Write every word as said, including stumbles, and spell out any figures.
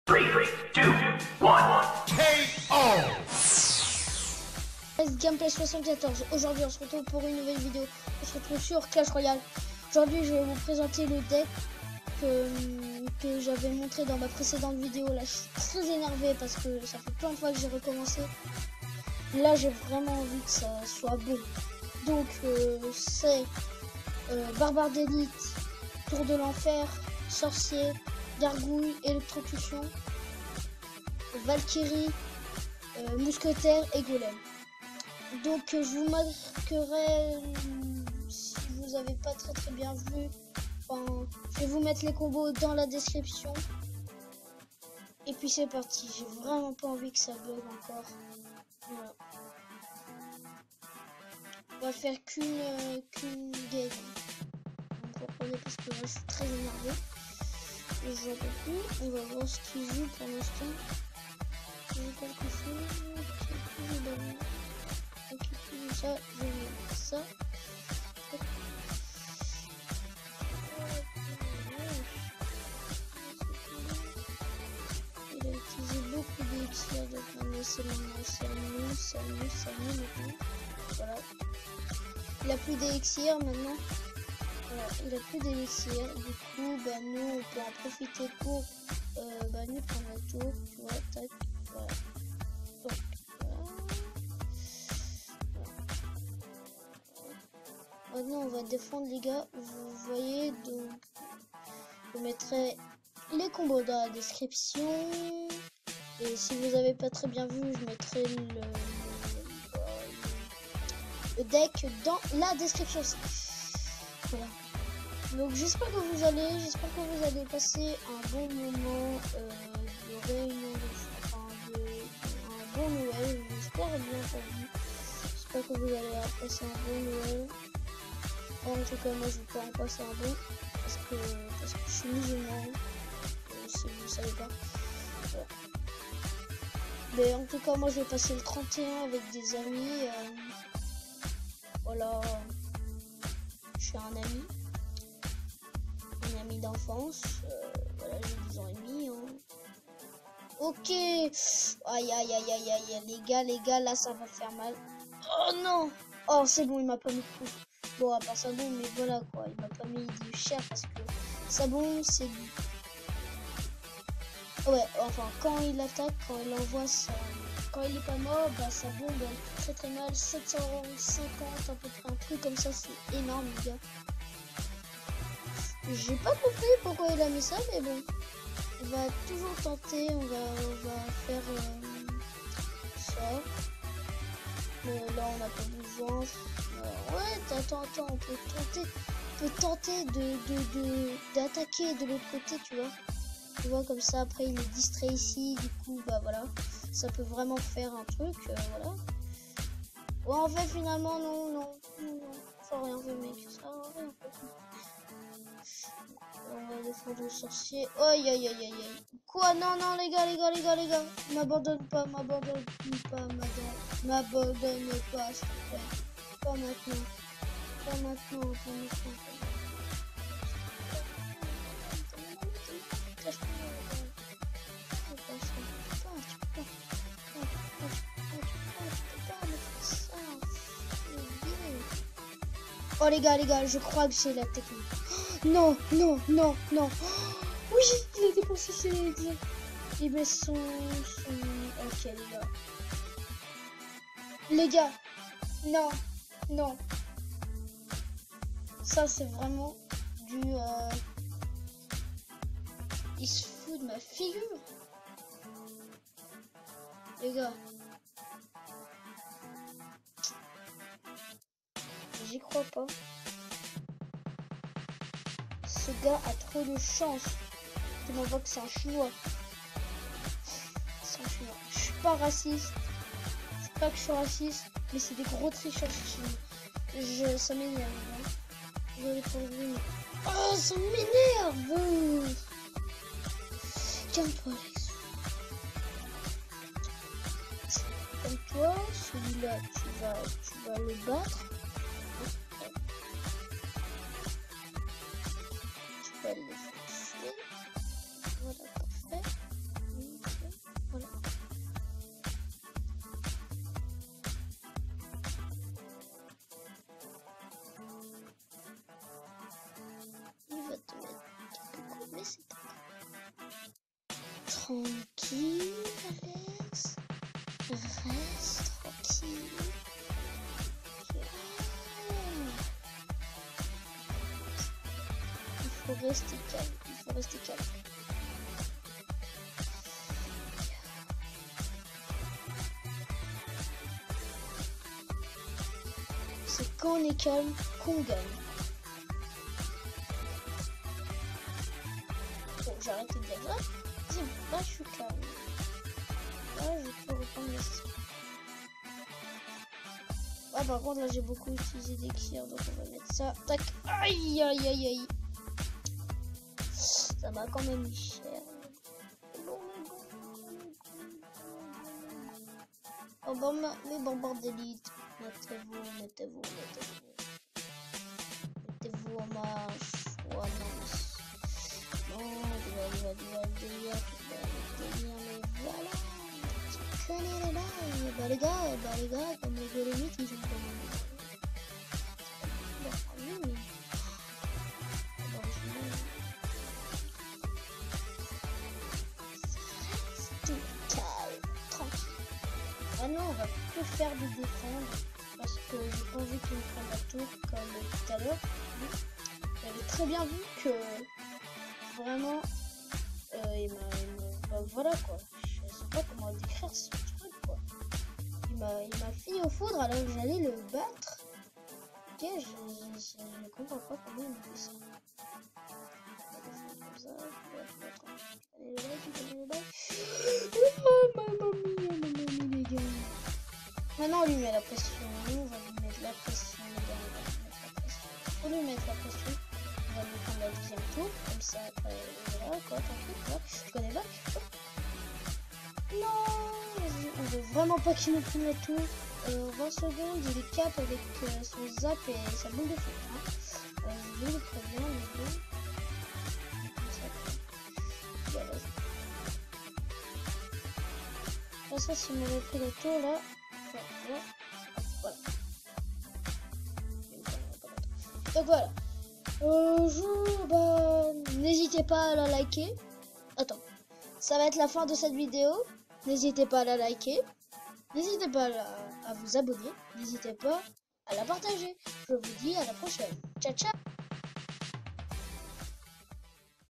three, two, one. K O. Gameplay soixante-quatorze. Aujourd'hui, on se retrouve pour une nouvelle vidéo. On se retrouve sur Clash Royale. Aujourd'hui, je vais vous présenter le deck que, que j'avais montré dans ma précédente vidéo. Là, je suis très énervé parce que ça fait plein de fois que j'ai recommencé. Là, j'ai vraiment envie que ça soit beau. Donc, euh, c'est euh, Barbare d'élite, Tour de l'enfer, Sorcier, Gargouille, Électrocution, Valkyrie, euh, Mousquetaire et Golem. Donc euh, je vous marquerai, euh, si vous avez pas très très bien vu, enfin, je vais vous mettre les combos dans la description. Et puis c'est parti, j'ai vraiment pas envie que ça bug encore. Voilà. On va faire qu'une euh, qu'une game. Vous comprenez parce que là je suis très énervé. Et j'en peux plus. On va voir ce qu'il joue pour l'instant. J'ai quelque chose. Ok, ça, je vais mettre ça. Il a utilisé beaucoup d'élixir, donc maintenant c'est maintenant, c'est à nous, c'est à nous, c'est à nous maintenant. Voilà. Il a plus d'élixir maintenant. Voilà, il a plus d'élixir. Du coup, bah nous, on peut en profiter pour euh, bah, nous prendre la tour. Tu vois, tac. Voilà. Donc, maintenant on va défendre les gars, vous voyez, donc je mettrai les combos dans la description et si vous avez pas très bien vu je mettrai le, le, le deck dans la description aussi. Voilà, donc j'espère que vous allez j'espère que vous allez passer un bon moment euh, de réunion de, enfin, de, un bon Noël, j'espère bien pour vous, j'espère que vous allez passer un bon Noël. En tout cas, moi je vais pas en passer un bon parce que, parce que je suis musulman, euh, si vous ne savez pas. Voilà. Mais en tout cas, moi je vais passer le trente et un avec des amis. Euh, voilà, je suis un ami, un ami d'enfance. Euh, voilà, j'ai dix ans et demi. Hein. Ok, aïe aïe aïe aïe aïe, les gars, les gars, là ça va faire mal. Oh non, oh c'est bon, il m'a pas mis de coup. Bon, à part ça bon, mais voilà quoi, il m'a pas mis du cher parce que ça bon, c'est du... Ouais, enfin, quand il attaque, quand il envoie ça, quand il est pas mort, bah ça bombe elle très très mal, sept cent cinquante à peu près, un truc comme ça, c'est énorme les gars. J'ai pas compris pourquoi il a mis ça, mais bon, on va toujours tenter, on va, on va faire euh, ça. Mais là on n'a pas besoin. Euh, ouais, attends, attends, on peut tenter, on peut tenter de, de, de, d'attaquer de l'autre côté, tu vois. Tu vois, comme ça, après il est distrait ici, du coup, bah voilà. Ça peut vraiment faire un truc, euh, voilà. Ouais, en fait, finalement, non, non, non, non. Faut rien faire, mec, ça rien en fait. On va défendre le sorcier. Aïe, aïe, aïe, aïe, aïe. Quoi? Non, non, les gars, les gars, les gars, les gars. M'abandonne pas, m'abandonne pas, madame. M'abandonne pas, s'il te plaît. Pas maintenant. Pas maintenant, pas maintenant. Oh les gars, les gars, je crois que j'ai la technique. Oh, non, non, non, non. Oh, oui, il a dépensé ses élixir. Il met son, son... Ok les gars. Les gars, non, non. Ça c'est vraiment du... Euh... Il se fout de ma figure. Les gars. J'y crois pas. Ce gars a trop de chance. Tout le monde voit que c'est un chinois. C'est un chinois. Je suis pas raciste. C'est pas que je suis raciste. Mais c'est des gros tricheurs chinois. Je... Ça m'énerve. Hein. Je vais prendre une... Oh, ça m'énerve. Calme-toi, Alex. Calme-toi. Celui-là, tu vas, tu vas le battre. Tu vas le foncer. Voilà, parfait. Tranquille, Alex. Reste tranquille. Il faut rester calme. Il faut rester calme. C'est quand on est calme qu'on gagne. Bon, j'ai arrêté de dire ça. Là, je suis calme. Là, je peux reprendre l'esprit. Ah, par contre, là, j'ai beaucoup utilisé des clears, donc on va mettre ça. Tac. Aïe, aïe, aïe, aïe. Ça m'a quand même mis cher. Oh, bon, mais bon, bord d'élite. Mettez-vous, mettez-vous, mettez-vous. Mettez-vous en marche. Oh non. Non, tu vas, tu vas, tu vas, tu vas, tu vas, mais voilà. Tu connais les bails. Bah les gars, bah les gars, comme les Dolomites, ils ont comme... Bon, oui, mais... Bon, je reste calme, tranquille. Maintenant, on va plus faire de défendre. Parce que j'ai pas envie qu'il me prenne la tour comme tout à l'heure. J'avais très bien vu que... Vraiment, euh, il m'a, bah, voilà quoi, je sais pas comment décrire ce truc quoi. Il m'a, il m'a fini au foudre alors que j'allais le battre. Ok, je, je, je, je comprends pas comment il m'a fait ça. Comme ça, allez le bail, allez le bail. Oh mamma mia, mamma mia les gars. Maintenant on lui met la pression, on va lui mettre la pression les gars, on va lui mettre la pression. Faut lui mettre la pression. On va lui prendre la deuxième tour, comme ça après, voilà quoi, tranquille, quoi. Je connais pas. Non, on veut vraiment pas qu'il nous prenne la tour. Euh, vingt secondes, il est cap avec euh, son zap et sa boule de feu. Hein. Euh, je le préviens, les deux. Voilà. Là, ça, s'il m'avait pris la tour, là. Voilà. Voilà. Donc voilà. Euh, je... bah, n'hésitez pas à la liker. Attends, ça va être la fin de cette vidéo. N'hésitez pas à la liker. N'hésitez pas à, la... à vous abonner. N'hésitez pas à la partager. Je vous dis à la prochaine. Ciao, ciao.